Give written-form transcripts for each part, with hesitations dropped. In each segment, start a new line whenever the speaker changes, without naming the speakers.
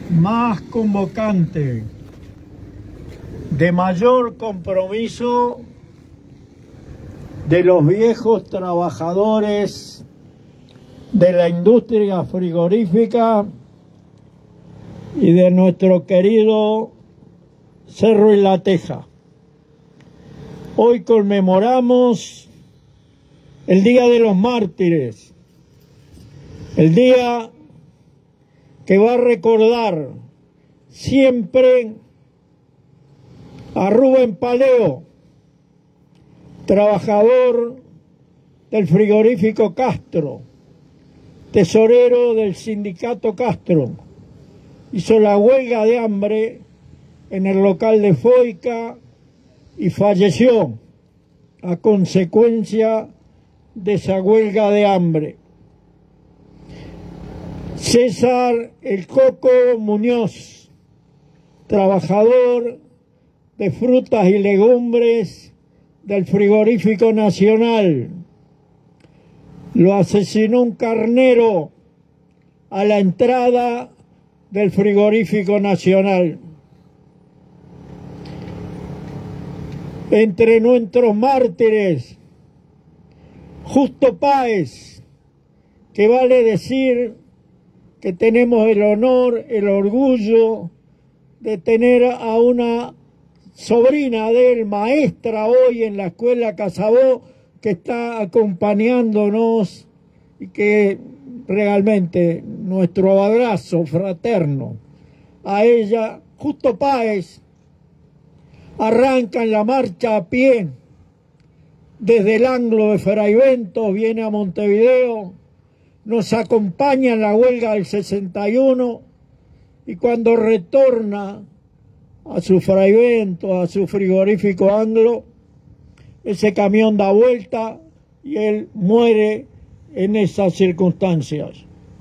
más convocante, de mayor compromiso de los viejos trabajadores de la industria frigorífica y de nuestro querido Cerro y La Teja. Hoy conmemoramos el Día de los Mártires, el día que va a recordar siempre a Rubén Paleo, trabajador del frigorífico Castro, tesorero del sindicato Castro. Hizo la huelga de hambre en el local de Foica y falleció a consecuencia de esa huelga de hambre. César El Coco Muñoz, trabajador de frutas y legumbres del frigorífico Nacional. Lo asesinó un carnero a la entrada del frigorífico Nacional. Entre nuestros mártires, Justo Páez, que vale decir que tenemos el honor, el orgullo de tener a una sobrina de él, maestra hoy en la escuela Casabó, que está acompañándonos y que realmente nuestro abrazo fraterno a ella. Justo Páez arranca en la marcha a pie desde el Anglo de Fraiventos, viene a Montevideo, nos acompaña en la huelga del 61 y cuando retorna a su Fraiventos, a su frigorífico Anglo, ese camión da vuelta y él muere en esas circunstancias.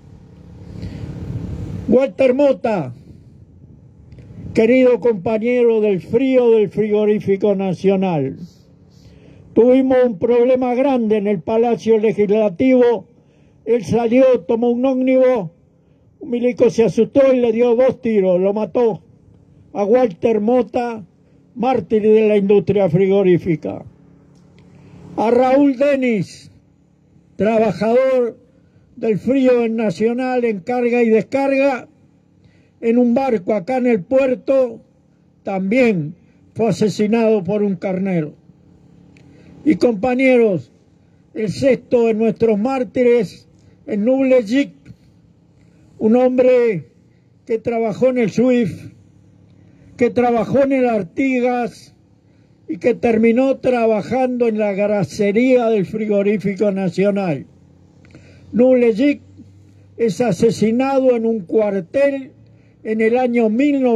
Walter Mota, querido compañero del frío del frigorífico Nacional, tuvimos un problema grande en el Palacio Legislativo. Él salió, tomó un ómnibus, un milico se asustó y le dio 2 tiros, lo mató a Walter Mota, mártir de la industria frigorífica. A Raúl Denis, trabajador del frío Nacional en carga y descarga, en un barco acá en el puerto, también fue asesinado por un carnero. Y compañeros, el sexto de nuestros mártires, el Nuble Gic, un hombre que trabajó en el SWIFT, que trabajó en el Artigas y que terminó trabajando en la grasería del frigorífico Nacional. Nuble Gic es asesinado en un cuartel en el año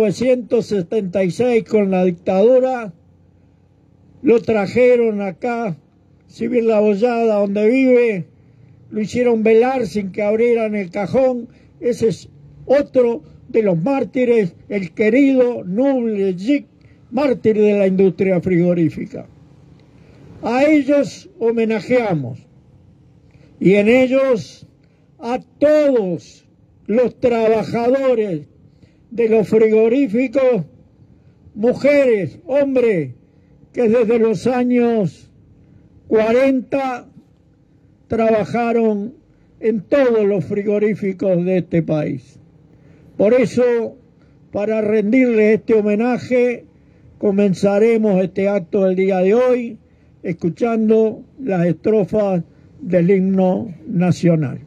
1976 con la dictadura. Lo trajeron acá, Civil La Bollada, donde vive, lo hicieron velar sin que abrieran el cajón. Ese es otro de los mártires, el querido Nuble Gic, mártir de la industria frigorífica. A ellos homenajeamos y en ellos a todos los trabajadores de los frigoríficos, mujeres, hombres, que desde los años 40 trabajaron en todos los frigoríficos de este país. Por eso, para rendirle este homenaje, comenzaremos este acto del día de hoy escuchando las estrofas del himno nacional.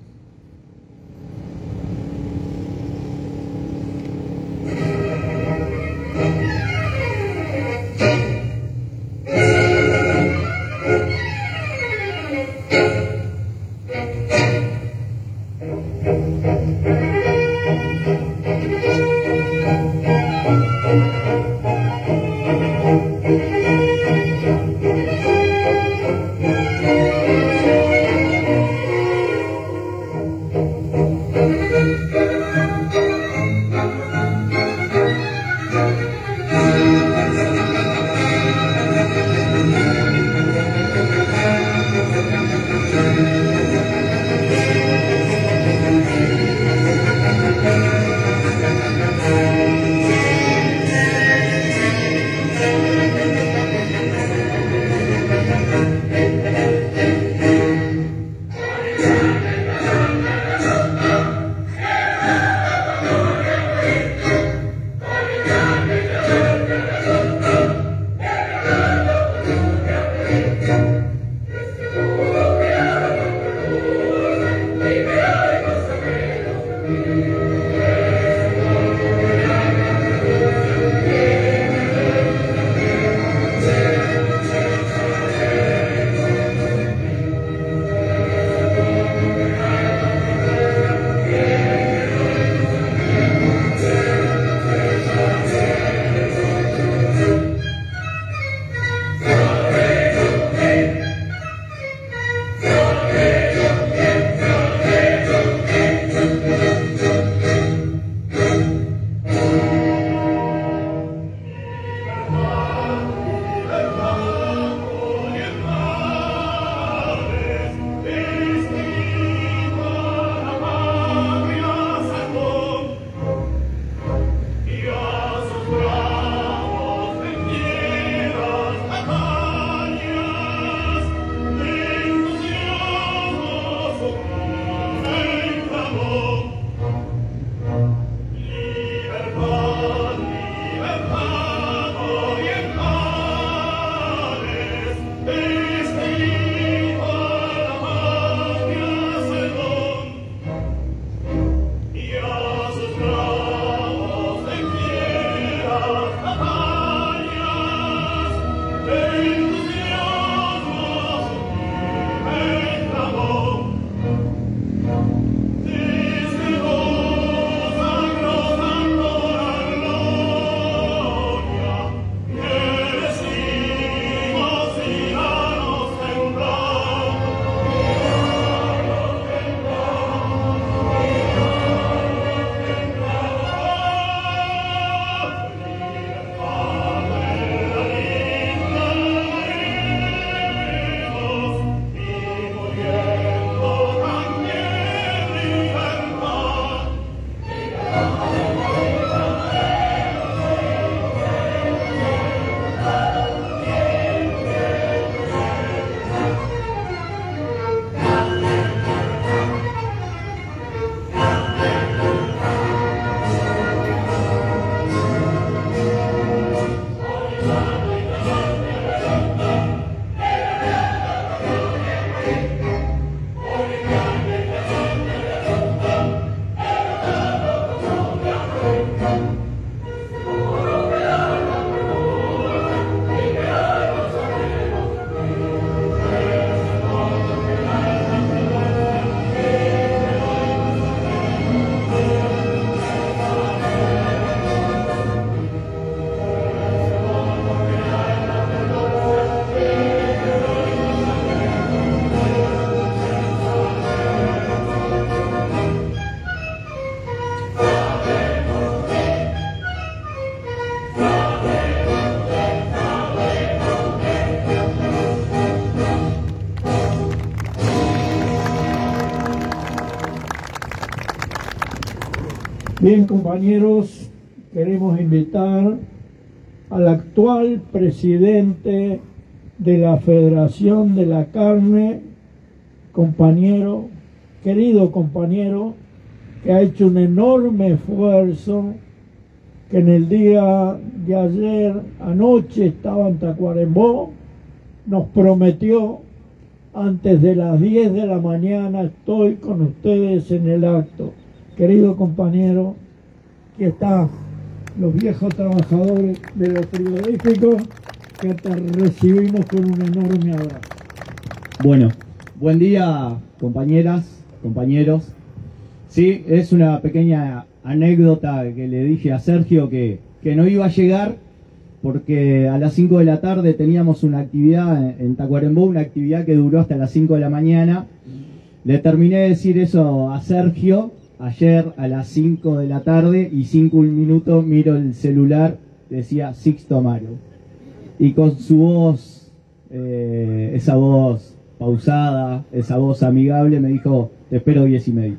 Bien, compañeros, queremos invitar al actual presidente de la Federación de la Carne, compañero, querido compañero, que ha hecho un enorme esfuerzo, que en el día de ayer, anoche, estaba en Tacuarembó, nos prometió, antes de las 10 de la mañana estoy con ustedes en el acto. Querido compañero, que están los viejos trabajadores de los frigoríficos, que te recibimos con un enorme abrazo.
Bueno, buen día, compañeras, compañeros. Sí, es una pequeña anécdota que le dije a Sergio que no iba a llegar porque a las 5 de la tarde teníamos una actividad en Tacuarembó, una actividad que duró hasta las 5 de la mañana. Le terminé de decir eso a Sergio ayer a las 5 de la tarde y 5 minutos miro el celular, decía Sixto Amaro. Y con su voz, esa voz pausada, esa voz amigable, me dijo, te espero 10:30.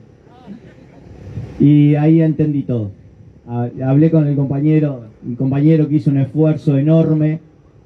Y ahí entendí todo. Hablé con el compañero que hizo un esfuerzo enorme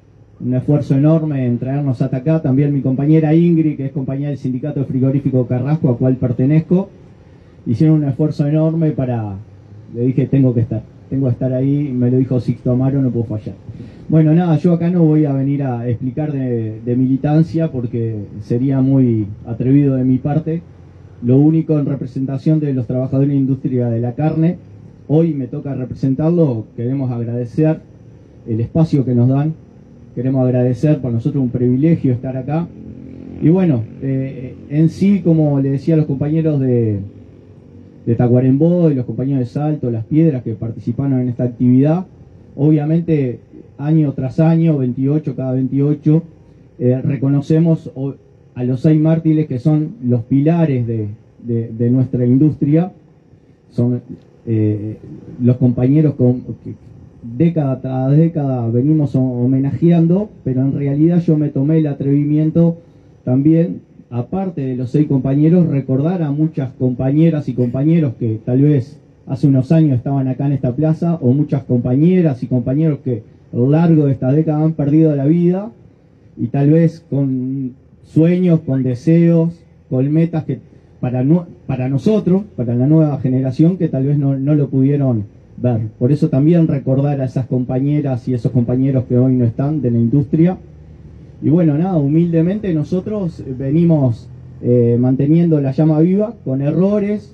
en traernos hasta acá. También mi compañera Ingrid, que es compañera del Sindicato de Frigorífico Carrasco, al cual pertenezco. Hicieron un esfuerzo enorme le dije, tengo que estar ahí, y me lo dijo Sixto Amaro, no puedo fallar. Bueno, nada, yo acá no voy a venir a explicar de militancia porque sería muy atrevido de mi parte. Lo único, en representación de los trabajadores de la industria de la carne, hoy me toca representarlo. Queremos agradecer el espacio que nos dan, queremos agradecer, para nosotros un privilegio estar acá. Y bueno, en sí, como le decía a los compañeros de Tacuarembó y los compañeros de Salto, Las Piedras, que participaron en esta actividad, obviamente año tras año, 28 cada 28, reconocemos a los 6 mártires que son los pilares de nuestra industria. Son los compañeros que década tras década venimos homenajeando, pero en realidad yo me tomé el atrevimiento también, aparte de los 6 compañeros, recordar a muchas compañeras y compañeros que tal vez hace unos años estaban acá en esta plaza, o muchas compañeras y compañeros que a lo largo de esta década han perdido la vida, y tal vez con sueños, con deseos, con metas que para nosotros, para la nueva generación, que tal vez no lo pudieron ver. Por eso también recordar a esas compañeras y esos compañeros que hoy no están de la industria. Y bueno, nada, humildemente nosotros venimos manteniendo la llama viva, con errores,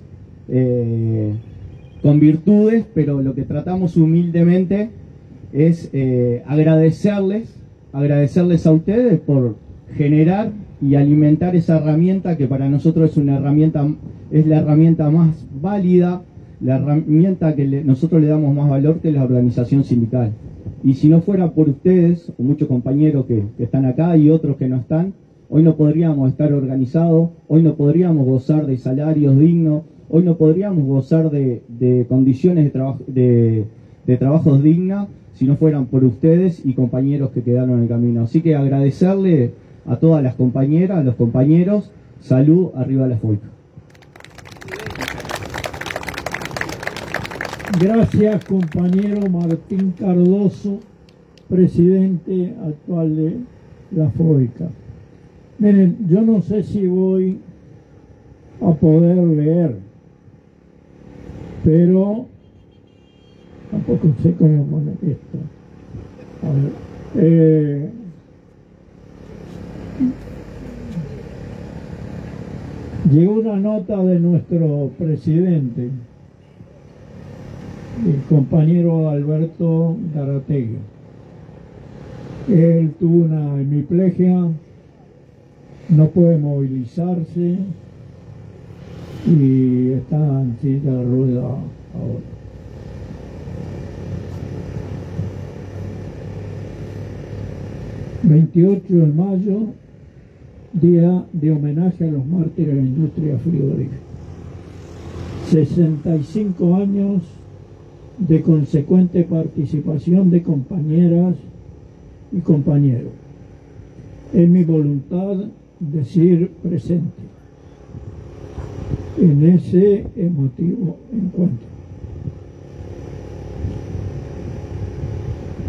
con virtudes, pero lo que tratamos humildemente es agradecerles a ustedes por generar y alimentar esa herramienta que para nosotros es la herramienta más válida, la herramienta que nosotros le damos más valor, que la organización sindical. Y si no fuera por ustedes, o muchos compañeros que están acá y otros que no están, hoy no podríamos estar organizados, hoy no podríamos gozar de salarios dignos, hoy no podríamos gozar de condiciones de trabajos dignas, si no fueran por ustedes y compañeros que quedaron en el camino. Así que agradecerle a todas las compañeras, a los compañeros, salud, arriba la FOICA.
Gracias, compañero Martín Cardoso, presidente actual de la FOICA. Miren, yo no sé si voy a poder leer, pero tampoco sé cómo poner esto. A ver, llegó una nota de nuestro presidente, el compañero Alberto Garategui. Él tuvo una hemiplegia, no puede movilizarse y está en silla de rueda ahora. ...28 de mayo, día de homenaje a los mártires de la industria frigorífica. 65 años de consecuente participación de compañeras y compañeros. Es mi voluntad decir presente en ese emotivo encuentro.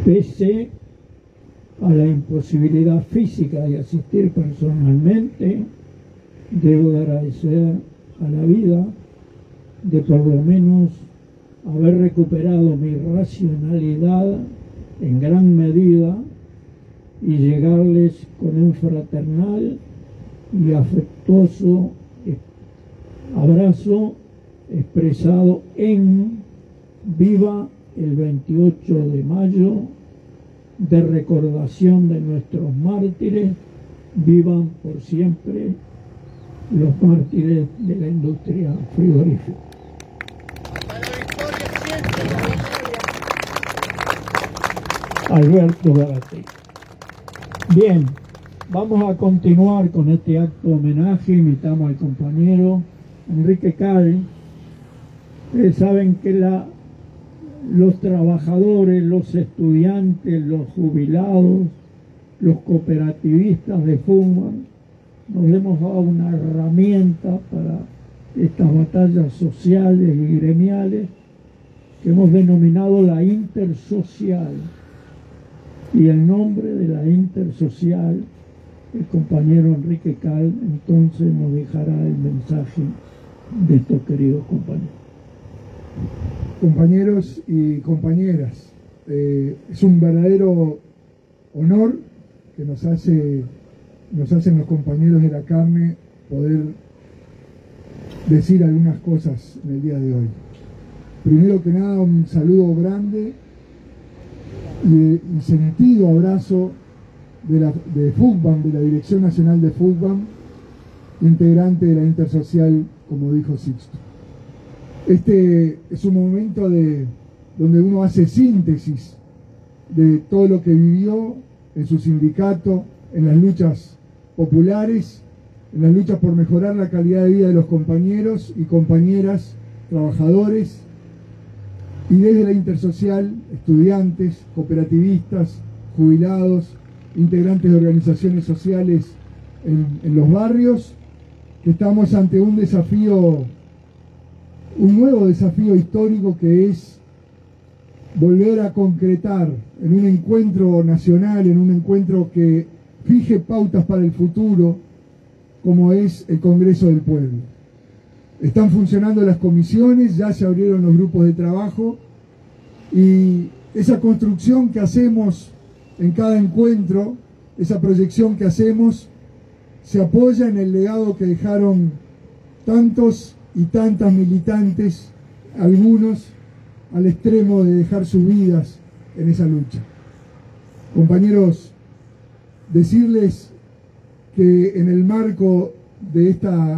Pese a la imposibilidad física de asistir personalmente, debo agradecer a la vida de por lo menos haber recuperado mi racionalidad en gran medida y llegarles con un fraternal y afectuoso abrazo expresado en Viva el 28 de mayo, de recordación de nuestros mártires. Vivan por siempre los mártires de la industria frigorífica. Alberto Gárate. Bien, vamos a continuar con este acto de homenaje. Invitamos al compañero Enrique Cal. Ustedes saben que los trabajadores, los estudiantes, los jubilados, los cooperativistas de Fugman nos hemos dado una herramienta para estas batallas sociales y gremiales que hemos denominado la Intersocial. Y el nombre de la Intersocial, el compañero Enrique Cal, entonces nos dejará el mensaje de estos queridos compañeros.
Compañeros y compañeras, es un verdadero honor que nos hacen los compañeros de la carne poder decir algunas cosas en el día de hoy. Primero que nada, un saludo grande y un sentido abrazo de Fugman, de la Dirección Nacional de Fugman, integrante de la Intersocial, como dijo Sixto. Este es un momento donde uno hace síntesis de todo lo que vivió en su sindicato, en las luchas populares, en las luchas por mejorar la calidad de vida de los compañeros y compañeras, trabajadores, y desde la Intersocial, estudiantes, cooperativistas, jubilados, integrantes de organizaciones sociales en los barrios, que estamos ante un desafío, un nuevo desafío histórico, que es volver a concretar en un encuentro nacional, en un encuentro que fije pautas para el futuro, como es el Congreso del Pueblo. Están funcionando las comisiones, ya se abrieron los grupos de trabajo, y esa construcción que hacemos en cada encuentro, esa proyección que hacemos, se apoya en el legado que dejaron tantos y tantas militantes, algunos al extremo de dejar sus vidas en esa lucha. Compañeros, decirles que en el marco de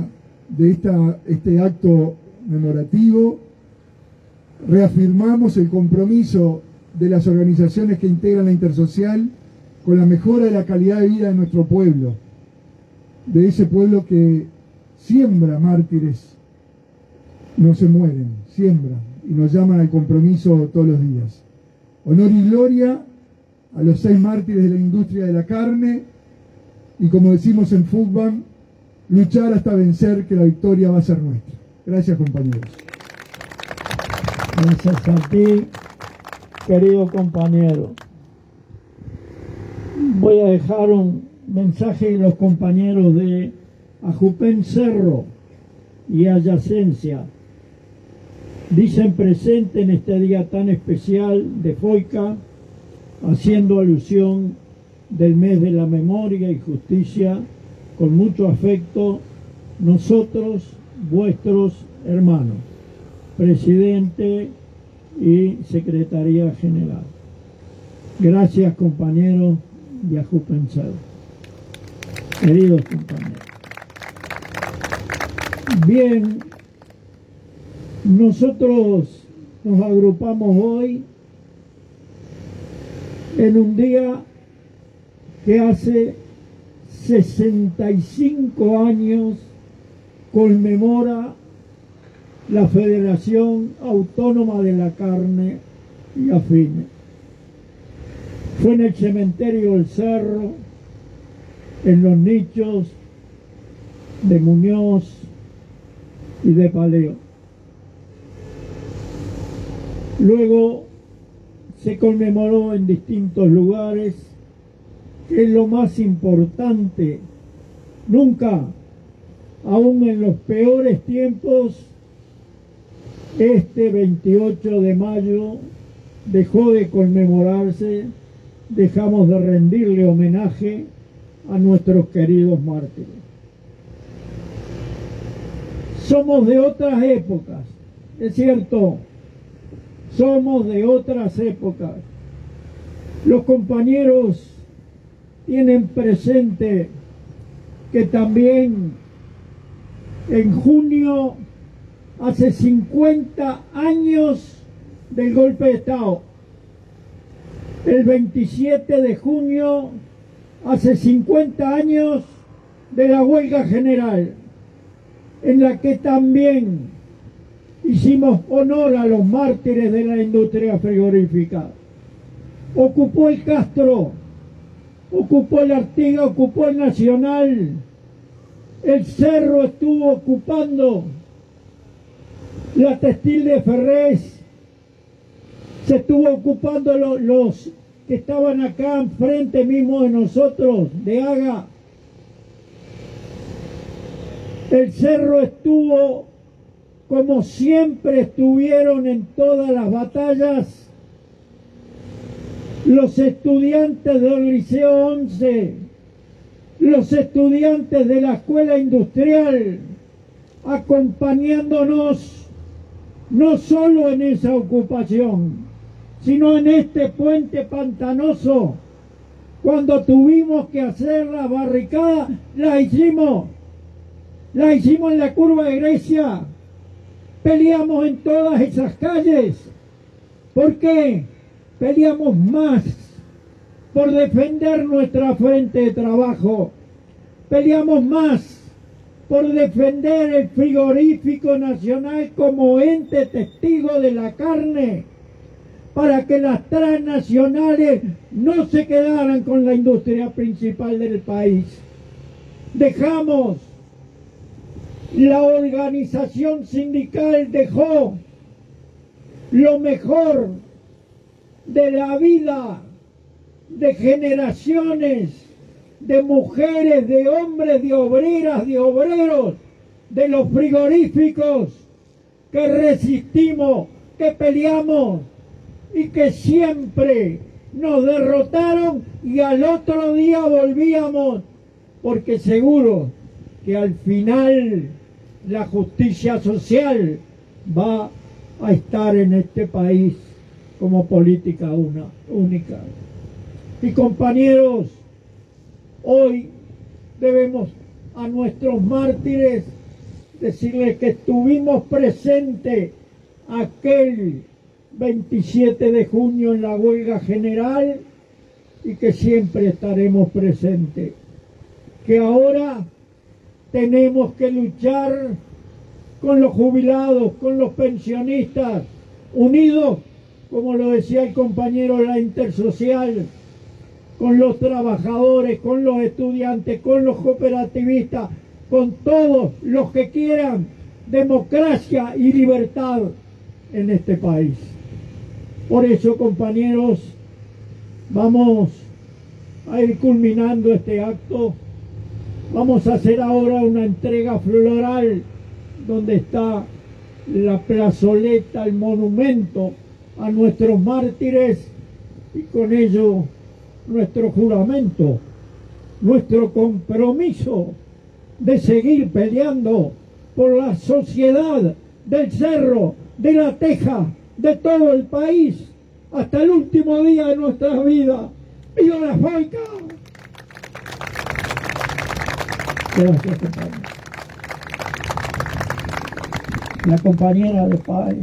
este acto memorativo reafirmamos el compromiso de las organizaciones que integran la Intersocial con la mejora de la calidad de vida de nuestro pueblo, de ese pueblo que siembra mártires, no se mueren, siembran y nos llaman al compromiso todos los días. Honor y gloria a los 6 mártires de la industria de la carne, y como decimos en Fugman, luchar hasta vencer, que la victoria va a ser nuestra. Gracias, compañeros.
Gracias a ti, querido compañero. Voy a dejar un mensaje de los compañeros de Ajupén Cerro y adyacencia. Dicen presente en este día tan especial de Foica, haciendo alusión del mes de la memoria y justicia, con mucho afecto, nosotros, vuestros hermanos, presidente y secretaría general. Gracias, compañeros de Ajupén Cerro. Queridos compañeros. Bien, nosotros nos agrupamos hoy en un día que hace 65 años conmemora la Federación Autónoma de la Carne y Afines. Fue en el cementerio del Cerro, en los nichos de Muñoz y de Paleo. Luego se conmemoró en distintos lugares, que es lo más importante. Nunca, aún en los peores tiempos, este 28 de mayo dejó de conmemorarse, dejamos de rendirle homenaje a nuestros queridos mártires. Somos de otras épocas, es cierto, somos de otras épocas. Los compañeros tienen presente que también en junio, hace 50 años del golpe de Estado, el 27 de junio, hace 50 años de la huelga general, en la que también hicimos honor a los mártires de la industria frigorífica. Ocupó el Castro, ocupó el Artigas, ocupó el Nacional, el Cerro estuvo ocupando, la Textil de Ferrés, se estuvo ocupando los que estaban acá enfrente mismo de nosotros, de Haga. El Cerro estuvo, como siempre estuvieron en todas las batallas, los estudiantes del Liceo 11, los estudiantes de la Escuela Industrial, acompañándonos no solo en esa ocupación, sino en este puente pantanoso. Cuando tuvimos que hacer la barricada, la hicimos en la curva de Grecia, peleamos en todas esas calles. ¿Por qué? Peleamos más por defender nuestra fuente de trabajo, peleamos más por defender el frigorífico nacional como ente testigo de la carne, para que las transnacionales no se quedaran con la industria principal del país. Dejamos, la organización sindical dejó lo mejor de la vida de generaciones de mujeres, de hombres, de obreras, de obreros, de los frigoríficos que resistimos, que peleamos y que siempre nos derrotaron y al otro día volvíamos, porque seguro que al final la justicia social va a estar en este país como política única. Y compañeros, hoy debemos a nuestros mártires decirles que estuvimos presentes aquel 27 de junio en la huelga general y que siempre estaremos presentes. Que ahora tenemos que luchar con los jubilados, con los pensionistas, unidos, como lo decía el compañero de la Intersocial, con los trabajadores, con los estudiantes, con los cooperativistas, con todos los que quieran democracia y libertad en este país. Por eso, compañeros, vamos a ir culminando este acto. Vamos a hacer ahora una entrega floral donde está la plazoleta, el monumento a nuestros mártires, y con ello nuestro juramento, nuestro compromiso de seguir peleando por la sociedad del Cerro, de la Teja, de todo el país, hasta el último día de nuestras vidas. ¡Viva la FAICA! Gracias, compañero. La compañera de Páez.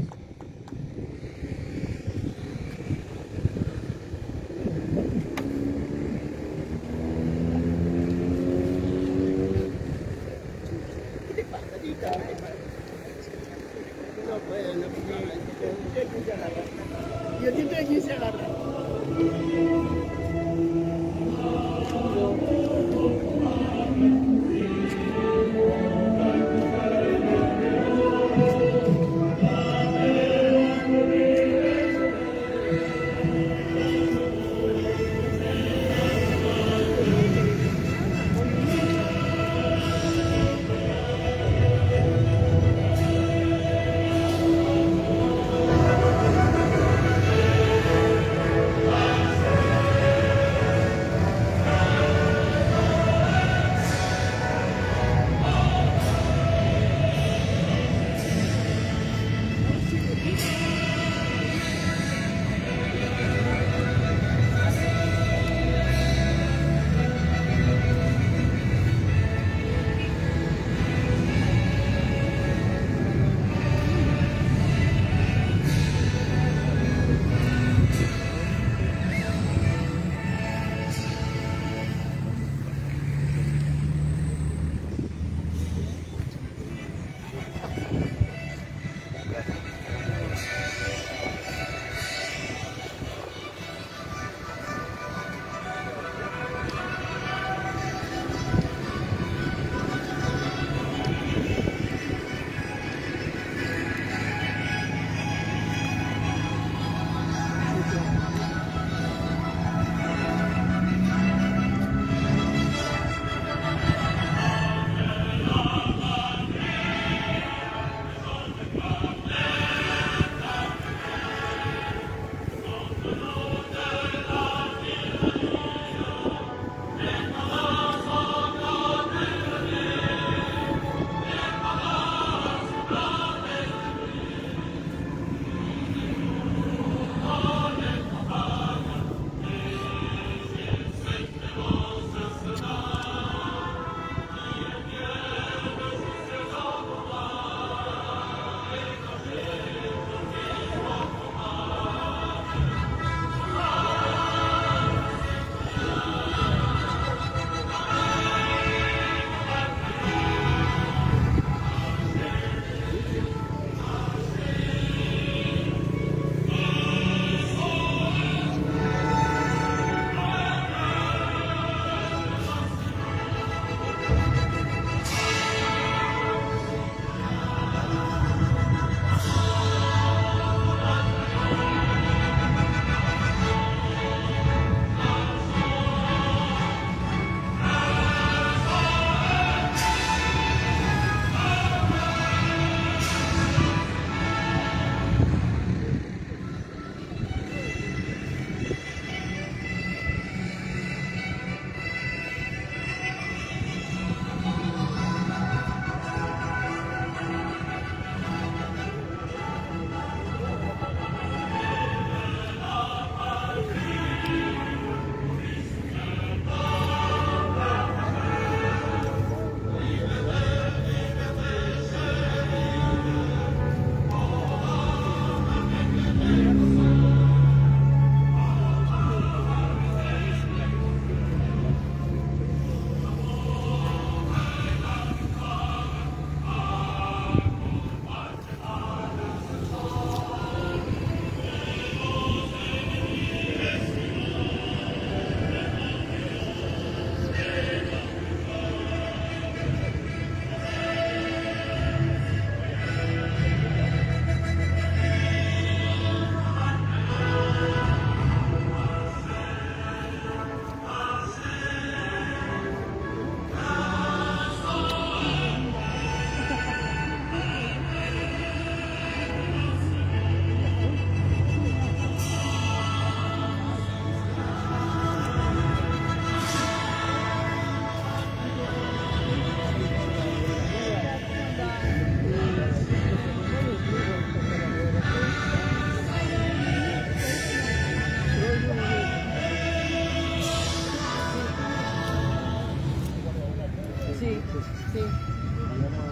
Sí, sí.